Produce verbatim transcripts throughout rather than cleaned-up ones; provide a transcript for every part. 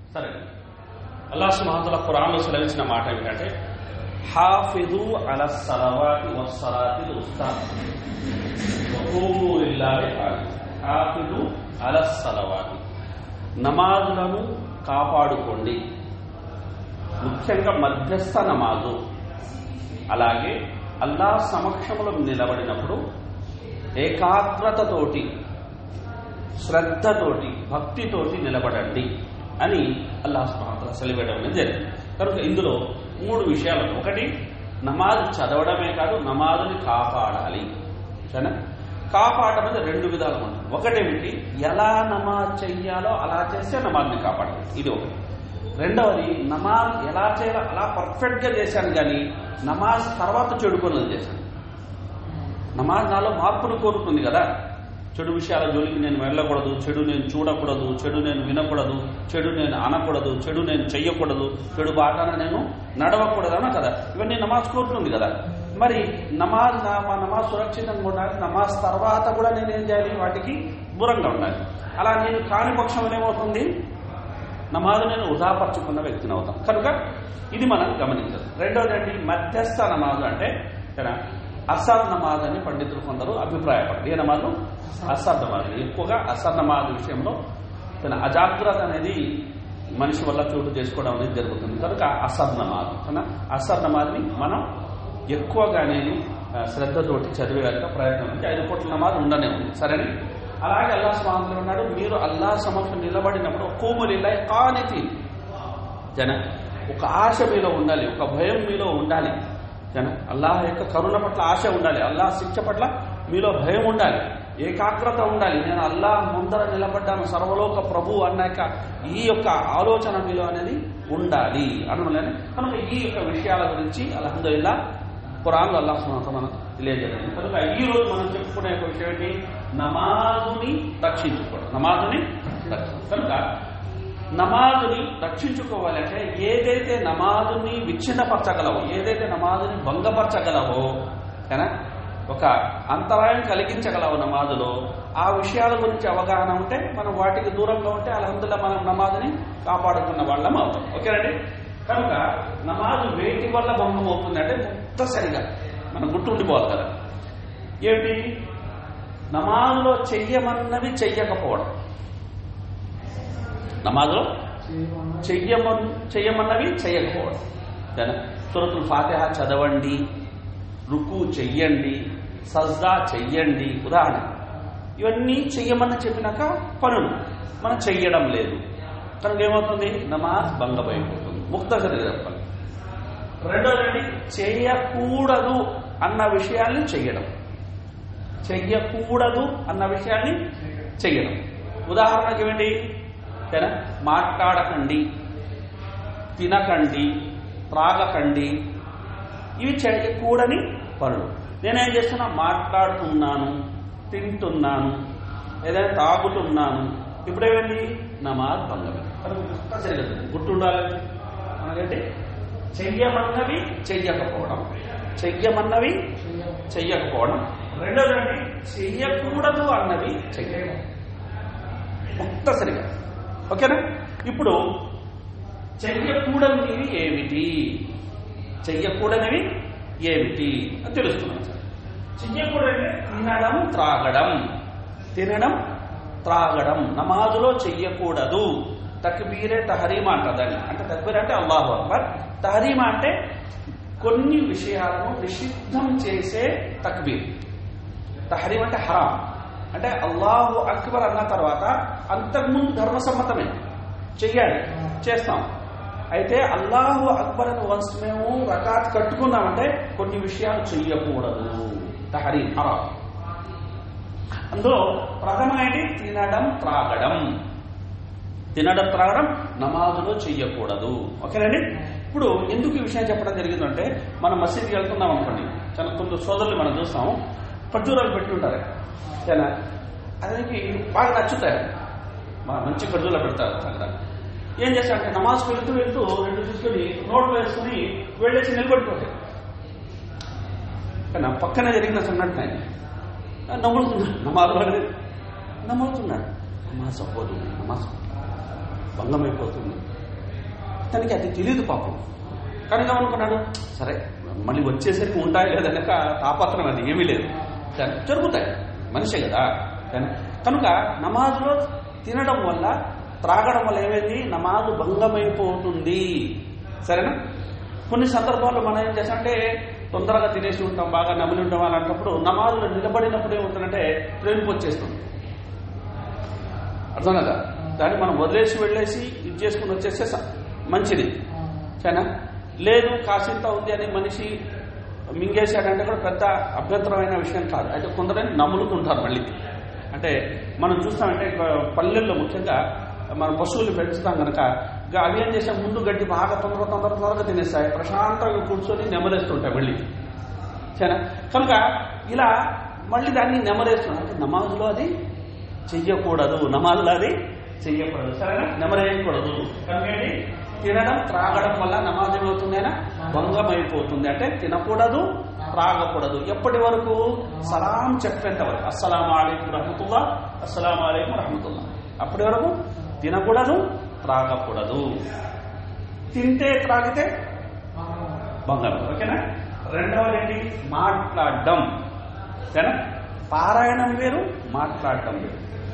సరే, అల్లాహ్ సుబ్హానహు వ తఆలా ఖురాన్లో సెలవించిన మాట ఏమిటంటే హాఫిజు అలా సలవాతి వస్సలాతిల్ ఉస్తా వఖూము లిల్లాహి ఖానితీన్. హాఫిజు అలా సలవాతి, నమాజులను కాపాడుకోండి, ముఖ్యంగా మధ్యస్థ నమాజు. అలాగే అల్లాహ్ సమక్షంలో నిలబడినప్పుడు ఏకాగ్రతతోటి, శ్రద్ధతోటి, భక్తితోటి నిలబడండి అని అల్లాహ్ సుబ్హానహు వ తఆలా సెలవివ్వడం జరిగింది. కనుక ఇందులో మూడు విషయాలు. ఒకటి, నమాజ్ చదవడమే కాదు, నమాజుని కాపాడాలి. సరేనా? కాపాడడం అనేది రెండు విధాలు ఉంటుంది. ఒకటేమిటి, ఎలా నమాజ్ చెయ్యాలో అలా చేస్తే నమాజ్ని కాపాడాలి, ఇది ఒకటి. రెండవది, నమాజ్ ఎలా చేయాలో అలా పర్ఫెక్ట్ గా చేశాను కానీ నమాజ్ తర్వాత చెడు పనులు చేశాను. నమాజ్ నాలో మార్పును కోరుతుంది కదా. చెడు విషయాల జోలికి నేను వెళ్ళకూడదు, చెడు నేను చూడకూడదు, చెడు నేను వినకూడదు, చెడు నేను అనకూడదు, చెడు నేను చెయ్యకూడదు, చెడు బాటన నేను నడవకూడదు అన్న కదా. ఇవన్నీ నమాజ్ కోరుతుంది కదా. మరి నమాజ్ మా నమాజ్ సురక్షితంగా ఉండాలి, నమాజ్ తర్వాత కూడా నేను ఏం చేయాలి, వాటికి దూరంగా ఉండాలి. అలా నేను కాని పక్షం ఏమవుతుంది, నమాజ్ నేను వృధాపరచుకున్న వ్యక్తిని అవుతాం. కనుక ఇది మనం గమనించాలి. రెండవది ఏంటి, మధ్యస్థ నమాజ్ అంటే అసర్ నమాజ్ అని పండితులు కొందరు అభిప్రాయపడరు. ఏ నమాజు? అసర్ నమాజ్. ఎక్కువగా అసర్ నమాజ్ విషయంలో తన అజాగ్రత్త అనేది మనిషి వల్ల చోటు చేసుకోవడం అనేది జరుగుతుంది. కనుక అసర్ నమాజ్ కన్నా అసర్ నమాజ్ని మనం ఎక్కువగా నేను శ్రద్ధతోటి చదివేలాగా ప్రయత్నం ఉంది. ఐదు కోట్ల నమాజ్ ఉండనే ఉంది. సరేనే? అలాగే అల్లాహ్ సుబ్హానహు వ తఆలా ఉన్నాడు, మీరు అల్లాహ్ సమక్షం నిలబడినప్పుడు ఖూము లిల్లాహి ఖానితీన్. జన ఒక ఆశ మీలో ఉండాలి, ఒక భయం మీలో ఉండాలి. జన అల్లాహ్ యొక్క కరుణ పట్ల ఆశ ఉండాలి, అల్లాహ్ శిక్ష పట్ల మీలో భయం ఉండాలి, ఏకాగ్రత ఉండాలి. నేను అల్లాహ్ ముందర నిలబడ్డాను, సర్వలోక ప్రభు అన్నాక ఈ యొక్క ఆలోచన మీలో అనేది ఉండాలి అనలేని. కనుక ఈ యొక్క విషయాల గురించి అల్హమ్దులిల్లాహ్ ఖురాన్లో అల్లాహ్ సుబ్హానహు వ తఆలా మనకు తెలియజేయాలి. కనుక ఈ రోజు మనం చెప్పుకునే ఒక విషయం ఏంటి, నమాజుని రక్షించుకోవడం. నమాజుని రక్షించు కనుక నమాజుని రక్షించుకోవాలంటే ఏదైతే నమాజుని విచ్ఛిన్నపరచగలవో, ఏదైతే నమాజుని భంగపరచగలవో, కదా ఒక అంతరాయం కలిగించగలవు నమాజులో, ఆ విషయాల గురించి అవగాహన ఉంటే మనం వాటికి దూరంగా ఉంటే అల్హమ్దులిల్లాహ్ మనం నమాజుని కాపాడుకున్న వాళ్ళం అవుతాం. ఓకేనండి? కనుక నమాజు వేటి వల్ల భంగం అవుతుంది అంటే ముక్తసరిగా మనం గుర్తుండిపోవాలి కదా. ఏమిటి? నమాజులో చెయ్యమన్నవి చెయ్యకపోవడం. నమాజులో చెయ్యమ చెయ్యమన్నవి చెయ్యకపోవడం. సూరతుల్ ఫాతిహా చదవండి, రుకు చెయ్యండి, సజ్దా చెయ్యండి, ఉదాహరణ. ఇవన్నీ చెయ్యమని చెప్పినాక పనులు మనం చెయ్యడం లేదు. కనుక ఏమవుతుంది, నమాజ్ భంగమైపోతుంది. ముక్తసరిగా చెప్పాలి. రెండోది, చెయ్యకూడదు అన్న విషయాన్ని చెయ్యడం. చెయ్యకూడదు అన్న విషయాన్ని చెయ్యడం. ఉదాహరణకి ఏమిటి, మాట్లాడకండి, తినకండి, త్రాగకండి, ఇవి చేయకూడని పనులు. నేనేం చేస్తున్నా, మాట్లాడుతున్నాను, తింటున్నాను, ఏదైనా తాగుతున్నాను, ఇప్పుడేమండి నమాజ్ భంగమే. గుర్తుండాలి మనకంటే చెయ్యమన్నవి చెయ్యకపోవడం, చెయ్యమన్నవి చెయ్యకపోవడం. రెండోదండి, చెయ్యకూడదు అన్నవి చెయ్యడం. ముక్తసరిగా. ఓకేనా? ఇప్పుడు చెయ్యకూడనివి ఏమిటి, చెయ్యకూడనివి ఏమిటి అని తెలుస్తున్నాం సార్. చెయ్యకూడని తినడం, త్రాగడం. తినడం, త్రాగడం నమాజులో చెయ్యకూడదు. తక్బీరే తహరీమా అంటదని. అంటే తక్బీర్ అంటే అల్లాహు అక్బర్, తహరీమా అంటే కొన్ని విషయాలను నిషిద్ధం చేసే తక్బీర్. తహరీం అంటే హరాం. అంటే అల్లాహు అక్బర్ అన్న తర్వాత అంతకుముందు ధర్మసమ్మతమే చెయ్యాలి, చేస్తాం. అయితే అల్లాహు అక్బర్ అని వన్స్ మేము రకాత్ కట్టుకున్నామంటే కొన్ని విషయాలు చెయ్యకూడదు, తహరీం, హరాం. అందులో ప్రథమంగా ఏంటి, తినడం, త్రాగడం. తినడం, త్రాగడం నమాజులో చెయ్యకూడదు. ఓకేనండి? ఇప్పుడు ఎందుకు ఈ విషయం చెప్పడం జరిగిందంటే, మనం మసీద్కి వెళ్తున్నాం అనుకోండి, చాలా కొందరు సోదరులు మనం చూస్తాము, ఖర్జూరాలు పెట్టి ఉంటారు. చాలా అతనికి బాగా నచ్చుతాయి, మంచి ఖర్జూరాలు పెడతారు. అక్కడ ఏం చేస్తారంటే నమాజ్ వెళ్తూ వెళ్తూ రెండు తీసుకుని నోట్లు వేసుకుని వెళ్ళేసి నిలబడిపోతాయి. కానీ పక్కనే జరిగిన సన్నట్టు ఆయన నమ్ములుతున్నాడు, నమాజ్ వాడు నమ్ములుతున్నాడు. నమాజ్ అవ్వదు, నమాజ్ భంగమైపోతుంది. తనకి అది తెలియదు పాపం. కనుక ఏమనుకున్నాడు, సరే మళ్ళీ వచ్చేసరికి ఉంటాయి లేదనక తాపత్రం అది ఏమీ లేదు, కానీ జరుగుతాయి, మనిషే కదా. కనుక నమాజులో తినడం వల్ల త్రాగడం వల్ల ఏమైంది, నమాజు భంగమైపోతుంది. సరేనా? కొన్ని సందర్భాల్లో మనం ఏం చేస్తామంటే తొందరగా తినేసి ఉంటాం, బాగా నమిలి ఉంటాం. అలాంటప్పుడు నమాజులో నిలబడినప్పుడు ఏమవుతుందంటే ప్రేమికి వచ్చేస్తుంది. అర్థం కదా? దాన్ని మనం వదిలేసి వెళ్ళేసి ఇది చేసుకుని వచ్చేస్తే మంచిది. సరేనా? లేదు కాసింత ఉంది అని మనిషి మింగేశాడంటే కూడా పెద్ద అభ్యంతరమైన విషయం కాదు. అయితే కొందరని నమ్ములుతుంటారు. మళ్ళీ అంటే మనం చూస్తామంటే పల్లెల్లో ముఖ్యంగా మనం పశువులు పెంచుతాం కనుక అవి ఏం చేసాం, ముందు గడ్డి బాగా తొందర తొందర తొందరగా తినేస్తాయి, ప్రశాంతంగా కూర్చొని నెమరేస్తుంటాయి మళ్ళీ. సరేనా? కనుక ఇలా మళ్ళీ దాన్ని నెమరేస్తున్నాం. అంటే నమాజులో అది చెయ్యకూడదు, నమాజులో అది చెయ్యకూడదు. సరేనా? నెమరేయకూడదు. కనుక తినడం త్రాగడం వల్ల నమాజ్ ఏమవుతుందైనా భంగం అయిపోతుంది. అంటే తినకూడదు, త్రాగకూడదు. ఎప్పటి వరకు? సలాం చెప్పేంత వరకు. అస్సలాము అలైకుం రహమతుల్లా, అస్సలాము అలైకుం రహమతుల్లా. అప్పటి వరకు తినకూడదు, త్రాగకూడదు. తింటే త్రాగితే భంగం. ఓకేనా? రెండవది ఏంటి? మాట్లాడడం. సరేనా? పారాయణం వేరు, మాట్లాడటం వేరు.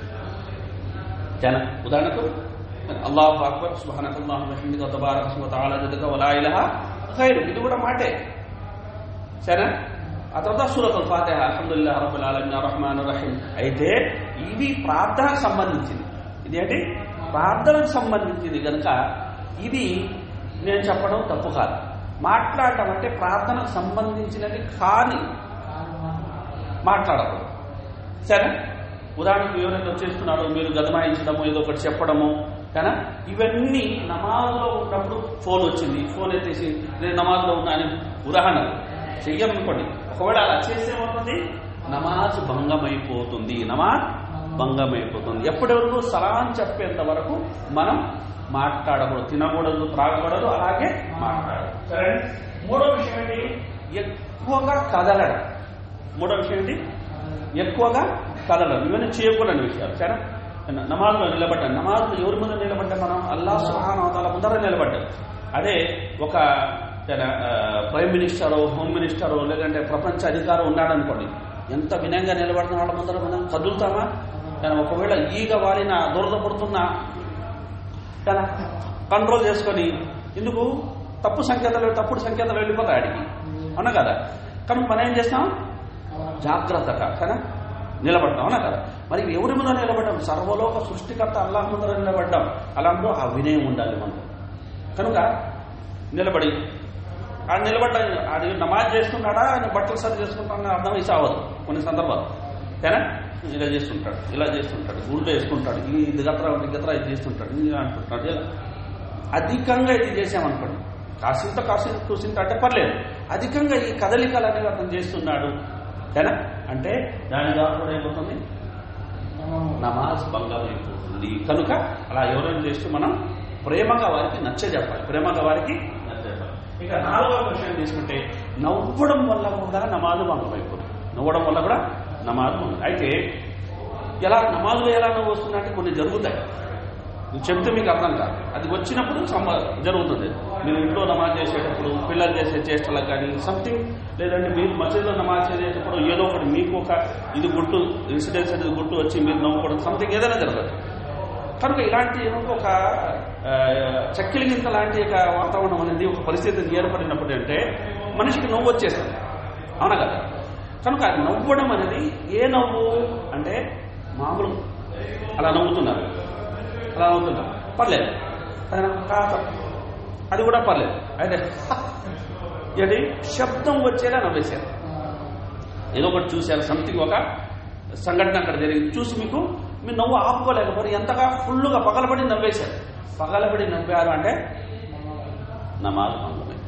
సరేనా? ఉదాహరణకు అల్లాహు అక్బర్, సుబ్హానకల్లాహు వబిహమ్దిక వ తబారక స్ముక తఆలా జద్దక వ లా ఇలాహ ఖైరు, ఇది కూడా మాటే. సరేనా? ఆ తర్వాత సూరతుల్ ఫాతిహ, అల్హమ్దులిల్లాహి రబ్బిల్ ఆలమీన్ అర్రహ్మానిర్ రహీం. అయితే ఇది ప్రార్థనకు సంబంధించింది. ఇదేంటి? ప్రార్థనకు సంబంధించింది కనుక ఇది నేను చెప్పడం తప్పు కాదు. మాట్లాడటం అంటే ప్రార్థనకు సంబంధించినది కానీ మాట్లాడకూడదు. సరే? ఉదాహరణకు ఎవరైనా వచ్చేస్తున్నారో మీరు గదమాయించడము, ఏదో ఒకటి చెప్పడము, కానీ ఇవన్నీ నమాజ్లో ఉన్నప్పుడు ఫోన్ వచ్చింది, ఫోన్ ఎత్తేసి నేను నమాజ్లో ఉన్నా అని ఉదాహరణ చెయ్యమనుకోండి. ఒకవేళ అలా చేసేమవుతుంది, నమాజ్ భంగమైపోతుంది. నమాజ్ భంగమైపోతుంది. ఎప్పటివరకు? సలాం చెప్పేంత వరకు మనం మాట్లాడకూడదు, తినకూడదు, త్రాగకూడదు, అలాగే మాట్లాడదు. సరే? మూడో విషయం ఏంటి? ఎక్కువగా కదలడం. మూడో విషయం ఏంటి? ఎక్కువగా కదలడం. ఇవన్నీ చేయకూడని విషయాలు. సరే? నమాజ్లో నిలబడ్డాం. నమాజ్లో ఎవరి ముందు నిలబడ్డాం? మనం అల్లాహ్ సుబ్హానహు వ తఆలా ముందర నిలబడ్డాం. అదే ఒక ప్రైమ్ మినిస్టరో, హోమ్ మినిస్టరో, లేదంటే ప్రపంచ అధికారం ఉన్నాడనుకోండి, ఎంత వినయంగా నిలబడుతున్న వాళ్ళ ముందర మనం కదులుతామా? కానీ ఒకవేళ ఈగ వాలిన దురద పడుతున్నా కానీ కంట్రోల్ చేసుకొని, ఎందుకు తప్పు సంకేతాలు తప్పుడు సంకేతాలు వెళ్ళిపోతాయి అడిగి, అవునా కదా? కనుక మనం ఏం చేస్తాం? జాగ్రత్తగా కానీ నిలబడ్డాం, అవునా కదా? మరి ఎవరి ముందు నిలబడ్డాం? సర్వలోక సృష్టికర్త అల్లాహ్ ముందర నిలబడ్డాం. అలాంటి ఆ వినయం ఉండాలి మనం. కనుక నిలబడి ఆ నిలబడ్డా అది నమాజ్ చేస్తున్నాడా, ఆయన బట్టలు సరి చేసుకుంటాడని అర్థం వేసి అవ్వదు కొన్ని సందర్భాలు. కానీ ఇలా చేస్తుంటాడు, ఇలా చేస్తుంటాడు, గుండె వేసుకుంటాడు, ఇది గత్ర ఇది గత్ర ఇది చేస్తుంటాడు, ఇలా అంటుంటాడు. ఇలా అధికంగా ఇది చేసామనుకోండి, కాసింత కాసింత కూసింత అంటే పర్లేదు, అధికంగా ఈ కదలికలు అనేవి అతను చేస్తున్నాడు కానీ అంటే దాని ద్వారా కూడా ఏమవుతుంది? నమాజ్ భంగం అయిపోతుంది. కనుక అలా ఎవరైనా చేస్తూ మనం ప్రేమగా వారికి నచ్చ చెప్పాలి, ప్రేమగా వారికి నచ్చ చెప్పాలి. ఇక నాలుగవ విషయం తీసుకుంటే నవ్వడం వల్ల కూడా నమాజు భంగం అయిపోతుంది. నవ్వడం వల్ల కూడా నమాజు భంగం. అయితే ఎలా నమాజులో ఎలా నవ్వు వస్తుందంటే కొన్ని జరుగుతాయి, చెప్తే మీకు అర్థం కాదు. అది వచ్చినప్పుడు జరుగుతుంది. మీరు ఇంట్లో నమాజ్ చేసేటప్పుడు, పిల్లలు చేసే చేష్టలకు కానీ సంథింగ్, లేదంటే మీరు మసీదులో నమాజ్ చేసేటప్పుడు ఏదో ఒకటి మీకు ఒక ఇది గుర్తు ఇన్సిడెన్స్ అనేది గుర్తు వచ్చి మీరు నవ్వుకోవడం సంథింగ్ ఏదైనా జరగదు. కనుక ఇలాంటి ఒక చక్కిలిగింత లాంటి ఒక వాతావరణం అనేది ఒక పరిస్థితి ఏర్పడినప్పుడు అంటే మనిషికి నవ్వు వచ్చేస్తుంది, అవునా కదా? కనుక నవ్వడం అనేది ఏ నవ్వు అంటే మామూలు అలా నవ్వుతున్నారు, అలా నవ్వుతున్నారు పర్లేదు, అది కూడా పర్లేదు. అయితే ఏంటి శబ్దం వచ్చేలా నవ్వేశారు, ఏదో ఒకటి చూశారు, సంథింగ్ ఒక సంఘటన అక్కడ జరిగింది, చూసి మీకు మీరు నవ్వు ఆపుకోలేకపోతే ఎంతగా ఫుల్గా పగలబడి నవ్వేశారు. పగలబడి నవ్వారు అంటే నమాజ్ భంగమే.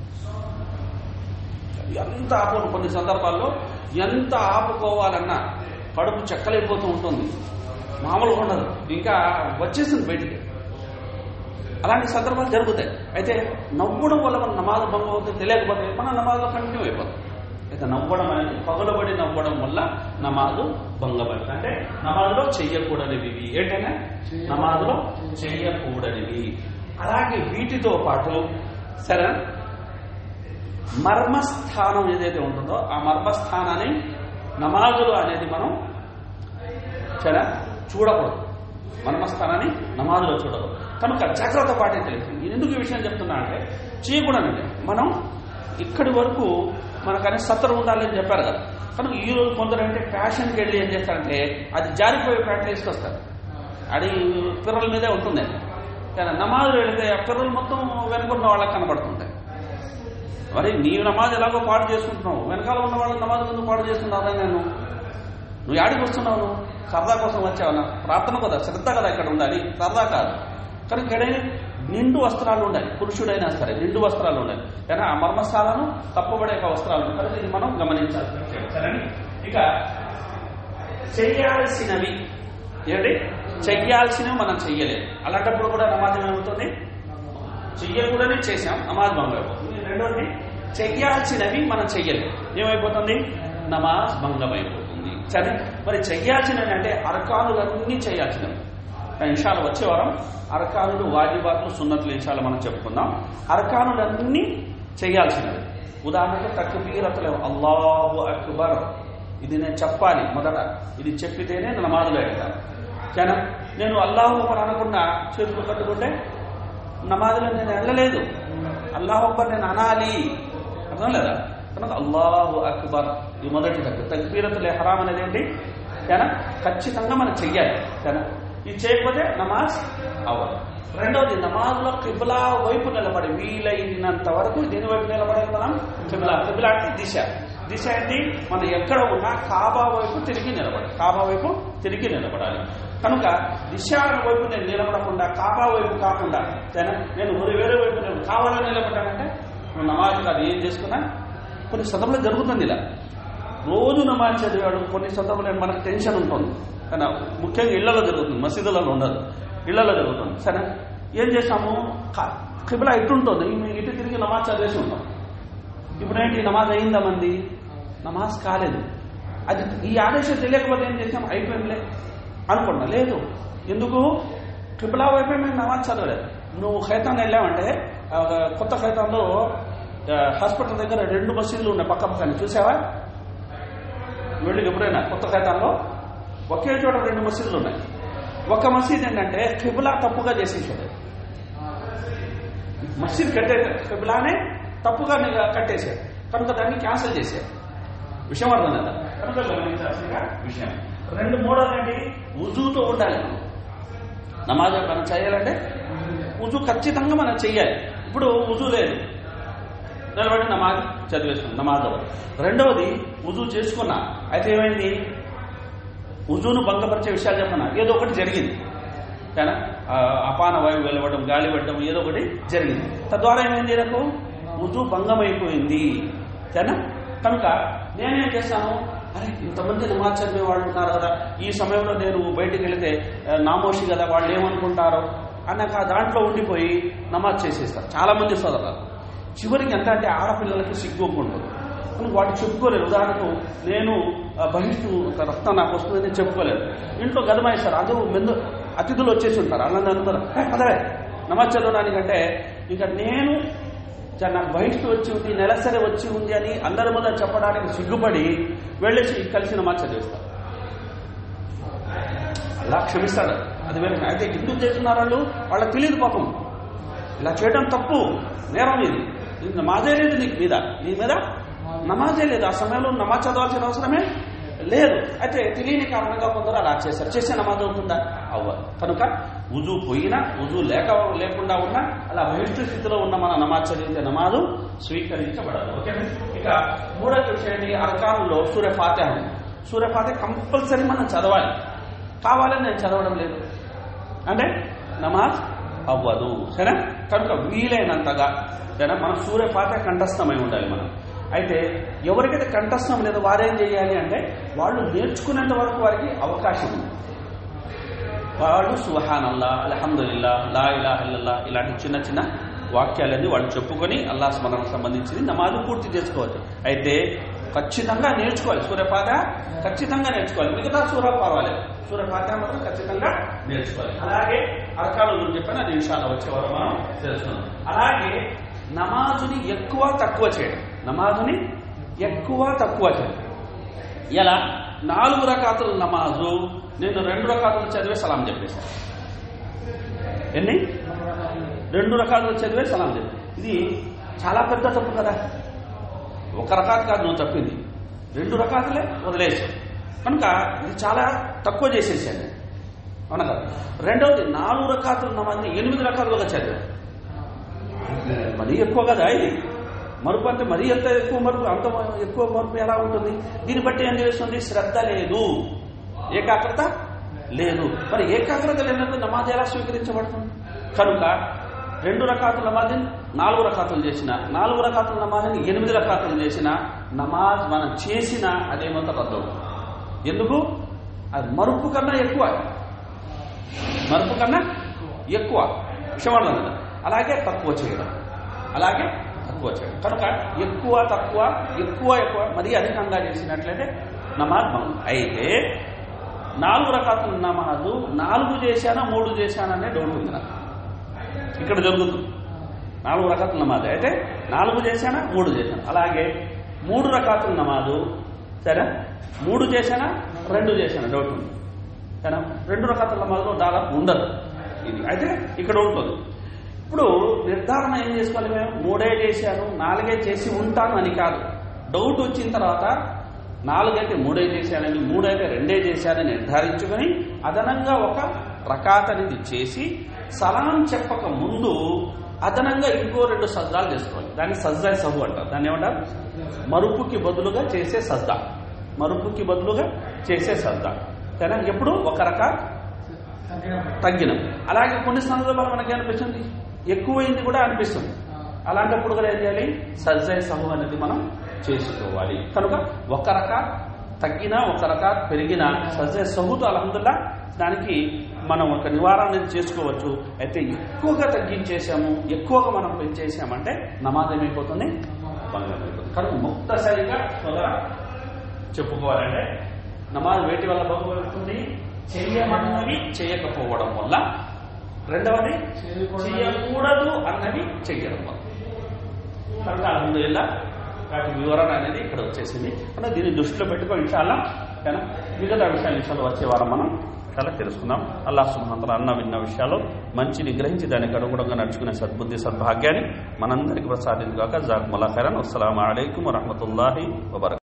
ఎంత ఆపు కొన్ని సందర్భాల్లో ఎంత ఆపుకోవాలన్నా కడుపు చెక్కలైపోతూ ఉంటుంది, మామూలుగా ఉండదు, ఇంకా వచ్చేసింది బయటికి. అలాంటి సందర్భాలు జరుగుతాయి. అయితే నవ్వడం వల్ల మన నమాజ్ భంగం అవుతుంది తెలియకపోతే మన నమాజ్లో కంటిన్యూ అయిపోతుంది. అయితే నవ్వడం అనేది పగలబడి నవ్వడం వల్ల నమాజు భంగపడుతుంది. అంటే నమాజులో చెయ్యకూడనివి ఏంటంటే నమాజులో చెయ్యకూడనివి అలాగే వీటితో పాటు సరే మర్మస్థానం ఏదైతే ఉంటుందో ఆ మర్మస్థానాన్ని నమాజులు అనేది మనం సరే చూడకూడదు. మర్మస్థానాన్ని నమాజులో చూడకూడదు. కనుక జాగ్రత్త పాటించలేదు. ఎందుకు ఈ విషయం చెప్తున్నా అంటే చేయకూడదండి. మనం ఇక్కడి వరకు మనకనే సత్తరు ఉండాలని చెప్పారు కదా. కనుక ఈ రోజు కొందరు అంటే ఫ్యాషన్కి వెళ్ళి ఏం చేస్తారంటే అది జారిపోయే ప్యాంట్లు వేసుకొస్తారు. అది పిర్రల మీదే ఉంటుంది. కానీ నమాజులు వెళితే ఆ పిర్రలు మొత్తం వెనుకున్న వాళ్ళకి కనబడుతుంటాయి. మరి నీ నమాజ్ ఎలాగో పాడు చేసుకుంటున్నావు, వెనకాల ఉన్న వాళ్ళ నమాజ్ ముందు పాడు చేస్తున్నావు. నేను నువ్వు యాడికి వస్తున్నావు? నువ్వు సరదా కోసం వచ్చావన్నా? ప్రార్థన కదా, శ్రద్ధ కదా ఇక్కడ ఉండాలి, సరదా కాదు. కానీ ఇక్కడే నిండు వస్త్రాలు ఉండాలి. పురుషుడైనా సరే నిండు వస్త్రాలు ఉండాలి. కానీ ఆ మర్మస్థాలను తప్పబడే వస్త్రాలు ఉంటాయి. ఇది మనం గమనించాలి. సరే, ఇక చెయ్యాల్సినవి ఏంటి? చెయ్యాల్సినవి మనం చెయ్యలేదు. అలాంటప్పుడు కూడా నమాజ్ ఏమవుతుంది? చెయ్యకూడనే చేశాం, నమాజ్ భంగం అయిపోతుంది. రెండోది చెయ్యాల్సినవి మనం చెయ్యలేదు, ఏమైపోతుంది? నమాజ్ భంగం అయిపోతుంది. సరే, మరి చెయ్యాల్సినవి అంటే అర్కానులన్నీ చేయాల్సినవి. ఇన్షాలు వచ్చే వారం అర్కానులు, వాజిబాతులు, సున్నతులు ఇన్షాలు మనం చెప్పుకుందాం. అర్కానులన్నీ చేయాల్సినవి. ఉదాహరణకు తక్బీరతులు, అల్లాహు అక్బర్, ఇది నేను చెప్పాలి మొదట. ఇది చెప్పితేనే నమాజులో వెళ్తాను. కానీ నేను అల్లాహు అక్బర్ అనకుండా చేతులు కట్టుకుంటే నమాజులో నేను వెళ్ళలేదు. అల్లాహు అక్బర్ నేను అనాలి, అర్థం లేదా? కనుక అల్లాహు అక్బర్ ఇది మొదటి తగ్గు. తక్బీరతుల్ ఇహ్రామ్ అనేది ఏంటి? కానీ ఖచ్చితంగా మనం చెయ్యాలి. కానీ ఇది చేయకపోతే నమాజ్ అవ్వదు. రెండవది నమాజ్లో కిబ్లా వైపు నిలబడి వీలైనంత వరకు దీని వైపు నిలబడాలి మనం. కిబ్లా కిబ్లా అంటే దిశ. దిశ ఏంటి? మనం ఎక్కడ ఉన్నా కాబా వైపు తిరిగి నిలబడాలి. కాబా వైపు తిరిగి నిలబడాలి. కనుక దిశ వైపు నేను నిలబడకుండా కాబా వైపు కాకుండా నేను వేరే వైపు నేను కావాలని నిలబడ్డానంటే నమాజ్ కాదు. ఏం చేసుకున్నా కొన్ని సందర్భంలో జరుగుతుంది ఇలా. రోజు నమాజ్ చదివాడు, కొన్ని సందర్భంలో మనకు టెన్షన్ ఉంటుంది. కానీ ముఖ్యంగా ఇళ్లలో జరుగుతుంది, మసీదులలో ఉండదు, ఇళ్లలో జరుగుతుంది. సరే, ఏం చేస్తాము? కిబ్లా ఇటుంటుంది, ఇటు తిరిగి నమాజ్ చదివేసి ఉంటాం. ఇప్పుడేంటి? నమాజ్ అయిందా మంది? నమాజ్ కాలేదు. అది ఈ ఆదేశం తెలియకపోతే ఏం చేసాం? అయిపోయిందిలే అనుకున్నా. లేదు, ఎందుకు? కిబ్లా వైపే మేము నమాజ్ చదవలేదు. నువ్వు ఖైతాన్ వెళ్ళావంటే కొత్త ఖైతాన్లో హాస్పిటల్ దగ్గర రెండు మసీదులు ఉన్నాయి పక్క పక్కన, చూసావా? వెళ్ళి ఎప్పుడైనా కొత్త ఖైతాన్లో ఒకే చోట రెండు మసీదులు ఉన్నాయి. ఒక మసీద్ ఏంటంటే కిబ్లా తప్పుగా చేసేసాడు. మసీద్ కట్టే కిబ్లానే తప్పుగా కట్టేశాడు. కనుక దాన్ని క్యాన్సిల్ చేశాడు. విషయం అర్థం కదా? కనుక గమనించాల్సిన విషయం. రెండు మూడోదండి, ఉజూతో ఉండాలి. నమాజ్ మనం చేయాలంటే ఉజూ ఖచ్చితంగా మనం చెయ్యాలి. ఇప్పుడు ఉజూ లేదు, నిలబడి నమాజ్ చదివేసుకున్నాం, నమాజ్ అవ్వదు. రెండవది ఉజూ చేసుకున్నా, అయితే ఏమైంది? ఉజూను భంగపరిచే విషయాలు చెప్పన్నా, ఏదో ఒకటి జరిగింది. కానీ అపాన వాయువు వెలువడం, గాలి పడడం, ఏదో ఒకటి జరిగింది. తద్వారా ఏమైంది? నాకు ఉజూ భంగమైపోయింది. కానీ కనుక నేనేం చేశాను? అరే, ఇంతమంది నమాజ్ చదివే వాళ్ళు ఉన్నారు కదా, ఈ సమయంలో నేను బయటికి వెళితే నామోషి కదా, వాళ్ళు ఏమనుకుంటారో అన్నాక దాంట్లో ఉండిపోయి నమాజ్ చేసేస్తారు చాలా మంది సోదరులు. చివరికి ఎంత అంటే ఆడపిల్లలకి సిగ్గు ఉంటుంది, వాటికి చెప్పుకోలేదు. ఉదాహరణకు నేను బహిష్టు రక్తం నాకు వస్తుందని చెప్పుకోలేదు. ఇంట్లో గదమాయిస్తారు, అదే మెందు అతిథులు వచ్చేసి ఉంటారు. అలా అందరూ అదే నమాజ్ చదవడానికంటే ఇంకా నేను నాకు బహిష్టు వచ్చి ఉంది, నెలసరి వచ్చి ఉంది అని అందరి ముందు చెప్పడానికి సిగ్గుపడి వెళ్ళేసి కలిసి నమాజ్ చదివిస్తారు. అలా క్షమిస్తాడు, అది వేరే. అయితే ఎందుకు చేస్తున్నారు వాళ్ళు? వాళ్ళకి తెలియదు పాపం. ఇలా చేయడం తప్పు, నేరం. ఇది నమాజే లేదు నీకు మీద, నీ మీద నమాజే లేదు. ఆ సమయంలో నమాజ్ చదవాల్సిన అవసరమే లేదు. అయితే తెలియని కారణంగా కొందరు అలా చేశారు. చేసే నమాజ్ అవుతుందా? అవ్వదు. కనుక ఉజూ పోయినా, ఉజూ లేక లేకుండా ఉన్నా, అలా బహిష్టు స్థితిలో ఉన్న మన నమాజ్ చదివితే నమాజు స్వీకరించబడదు. ఓకే. ఇక మూడో విషయాన్ని అర్కానులో సూర్య ఫాతిహ. సూర్య ఫాతిహ కంపల్సరీ మనం చదవాలి. కావాలని నేను చదవడం లేదు అంటే నమాజ్ అవ్వదు. సరే, కనుక వీలైనంతగా సరే మనం సూర్య ఫాతిహ కంఠస్థమై ఉండాలి మనం. అయితే ఎవరికైతే కంఠస్థం లేదో వారేం చేయాలి అంటే వాళ్ళు నేర్చుకునేంత వరకు వారికి అవకాశం ఉంది. వాళ్ళు సుబ్హానల్లా, అల్హమ్దులిల్లా, లా ఇలాహ ఇల్లల్లాహ్ ఇలాంటి చిన్న చిన్న వాక్యాలన్నీ వాళ్ళు చెప్పుకొని అల్లాహ్ స్మరణకు సంబంధించింది నమాజు పూర్తి చేసుకోవచ్చు. అయితే ఖచ్చితంగా నేర్చుకోవాలి. సూర్య ఫాతిహ ఖచ్చితంగా నేర్చుకోవాలి. మిగతా సూరాలు పర్వాలేదు, సూర్య ఫాతిహ మాత్రం ఖచ్చితంగా నేర్చుకోవాలి. అలాగే అర్కాల గురించి చెప్పాను, అది ఇన్షాల్లాహ్ వచ్చేవారు మనం తెలుసుకున్నాం. అలాగే నమాజుని ఎక్కువ తక్కువ చేయడం, నమాజుని ఎక్కువ తక్కువ చేయడం. ఇలా నాలుగు రకాతుల నమాజు నేను రెండు రకాతులు చదివే సలాం చెప్పేశాను. ఎన్ని? రెండు రకాతులు చదివే సలాం చెప్పి, ఇది చాలా పెద్ద తప్పు కదా. ఒక రకాత్ కాదు నువ్వు తప్పింది, రెండు రకాతులే వదిలేసావు కనుక ఇది చాలా తక్కువ చేసేసాను, అవునా కదా. రెండవది నాలుగు రకాతులు నమాజ్ని ఎనిమిది రకాలుగా చదివా, మరీ ఎక్కువ కదా ఇది. మరుపు అంటే మరీ ఎంత ఎక్కువ మరుపు, అంత ఎక్కువ మరుపు ఎలా ఉంటుంది? దీన్ని బట్టి ఏం చేస్తుంది? శ్రద్ధ లేదు, ఏకాగ్రత లేదు. మరి ఏకాగ్రత లేనప్పుడు నమాజ్ ఎలా స్వీకరించబడుతుంది? కనుక రెండు రకాతుల నమాజ్ని నాలుగు రకాతులు చేసిన, నాలుగు రకాతుల నమాజ్ని ఎనిమిది రకాతులు చేసిన నమాజ్ మనం చేసిన అదేమంత రద్దు. ఎందుకు? అది మరుపు కన్నా ఎక్కువ, మరుపు కన్నా ఎక్కువ క్షమణ. అలాగే తక్కువ చేయడం, అలాగే తక్కువ చేయడం. కనుక ఎక్కువ తక్కువ ఎక్కువ ఎక్కువ మరీ అధికంగా చేసినట్లయితే నమాజ్ భంగం. అయితే నాలుగు రకాతుల నమాజు నాలుగు చేశానా మూడు చేశాననే డౌట్ ఉంది నాకు. ఇక్కడ జరుగుతుంది నాలుగు రకాతుల నమాజు, అయితే నాలుగు చేశానా మూడు చేశాను. అలాగే మూడు రకాతుల నమాజు సరే మూడు చేశానా రెండు చేశానా డౌట్ ఉంది. సరే రెండు రకాతుల నమాజులో దాదాపు ఉండదు ఇది, అయితే ఇక్కడ ఉంటుంది. ఇప్పుడు నిర్ధారణ ఏం చేసుకోవాలి? మేము మూడే చేశాను నాలుగే చేసి ఉంటాను అని కాదు. డౌట్ వచ్చిన తర్వాత నాలుగైతే మూడే చేశానని, మూడైతే రెండే చేశానని నిర్ధారించుకొని అదనంగా ఒక రకాత్ అనేది చేసి సలాం చెప్పక ముందు అదనంగా ఇంకో రెండు సజ్జాలు చేసుకోవాలి. దాన్ని సజ్జా సహు అంటారు. దాన్ని ఏమంటారు? మరుపుకి బదులుగా చేసే సజ్జా, మరుపుకి బదులుగా చేసే సజ్జా. సరే ఎప్పుడు ఒక రకాత్ తగ్గినం. అలాగే కొన్ని సందర్భాలు మనకి అనిపిస్తుంది ఎక్కువైంది కూడా అనిపిస్తుంది. అలాంటప్పుడు కూడా ఏం చేయాలి? సజ్జా సహు అనేది మనం చేసుకోవాలి. కనుక ఒక రకాత్ తగ్గినా ఒక రకాత్ పెరిగినా సజ్జా సహుతో అల్హమ్దులిల్లాహ్ దానికి మనం ఒక నివారణ చేసుకోవచ్చు. అయితే ఎక్కువగా తగ్గించేసాము, ఎక్కువగా మనం పెంచేసామంటే నమాజ్ ఏమైపోతుంది? భంగం అయిపోతుంది. కనుక ముక్తసరిగా సోదరా చెప్పుకోవాలంటే నమాజ్ వేటి వల్ల భంగం అవుతుంది? చెయ్యమన్నవి చేయకపోవడం వల్ల, రెండవది చేయకూడదు అన్నవి చెయ్యడం వల్ల. కనుక అల్హమ్దులిల్లాహ్ వాటి వివరణ అనేది ఇక్కడ వచ్చేసింది. అంటే దీన్ని దృష్టిలో పెట్టుకో ఇన్షాల్లాహ్. కానీ మిగతా విషయాలు ఇన్షాల్లాహ్ వచ్చే వారం మనం చాలా తెలుసుకుందాం. అల్లాహ్ సుబ్హానహు వ తఆలా అన్న విన్న విషయాలు మంచిని గ్రహించి దానికి అనుగుణంగా నడుచుకునే సద్బుద్ధి సద్భాగ్యాన్ని మనందరికీ ప్రసాదించుగాక. జజాకుముల్లాహు ఖైరన్. అస్సలాము అలైకుం వరహ్మతుల్లాహి వబరకాతుహు.